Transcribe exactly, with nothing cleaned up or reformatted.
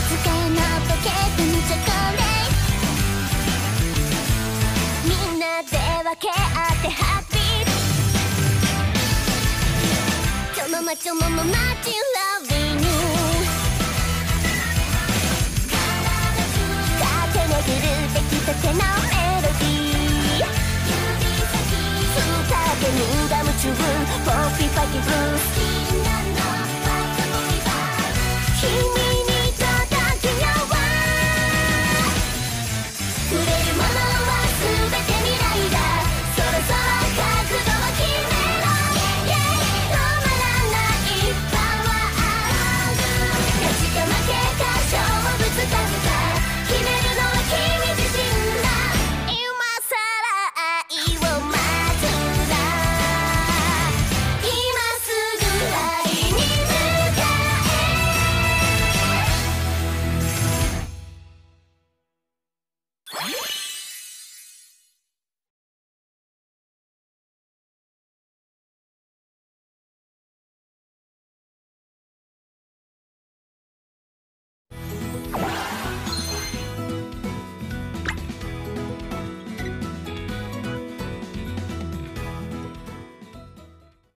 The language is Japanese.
使いのポケットにチョコレート、みんなで分け合ってハッピー、ちょままちょままマチラビング、駆け巡る出来たてのメロディー、スターゲームが夢中、ポッピーファイティブルース